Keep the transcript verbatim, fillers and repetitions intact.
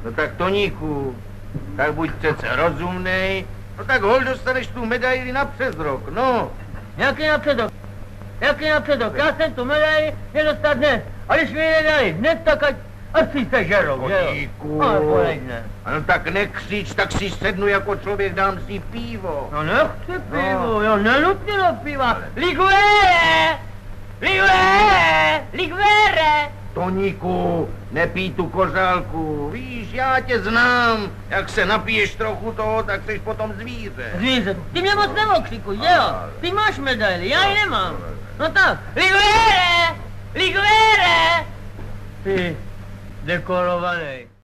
No tak Toníku, tak buď přece rozumnej, no tak hol dostaneš tu medaili na přes rok, no. Jaký na předok? Jaký na předok? Já jsem tu medaili nedostat dnes. A když mi ji nedali dnes, tak ať, ať si sežerou, že jo? Toníku. Ale poleďne. No tak nekřič, tak si sednu jako člověk, dám si pivo. No nechci pivo, jo, nenutně do piva. Liguere! Liguere! Liguere! Toníku, nepij tu kořálku, víš, já tě znám, jak se napiješ trochu toho, tak jsi potom zvíře. Zvíře, ty mě moc neokřikuj, že jo? Ty máš medaili, já ji nemám. No tak, Liguere! Liguere! Ty dekorovaný.